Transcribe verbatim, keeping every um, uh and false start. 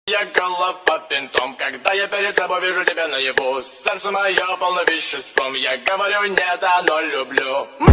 Я голова пинтом, когда я перед собой вижу тебя наяву. Сердце мое полно веществом, я говорю нет, оно люблю.